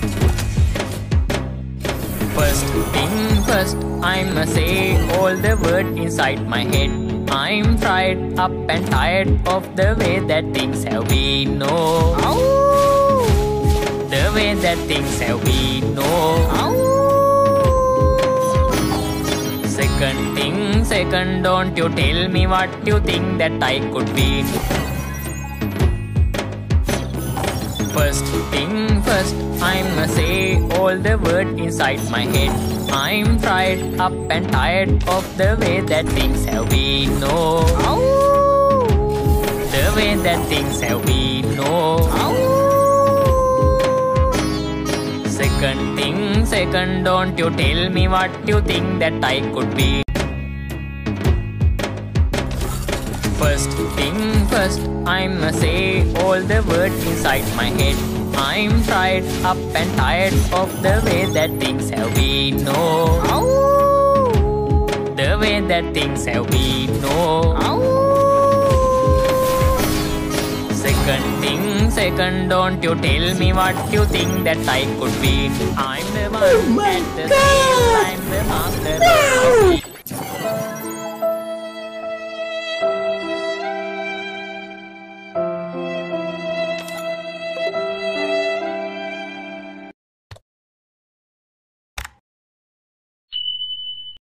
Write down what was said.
First thing first, I'ma say all the words inside my head. I'm fried up and tired of the way that things have been. No, the way that things have been. No. Second thing second, don't you tell me what you think that I could be. First thing first, I'ma say all the words inside my head. I'm fried up and tired of the way that things have been. No, the way that things have been. No. Second thing second, don't you tell me what you think that I could be. First thing first, I'ma say all the words inside my head. I'm fried up and tired of the way that things have been. No, the way that things have been. No. Second thing second, don't you tell me what you think that I could be. I'm the one at the scale, I'm the master of the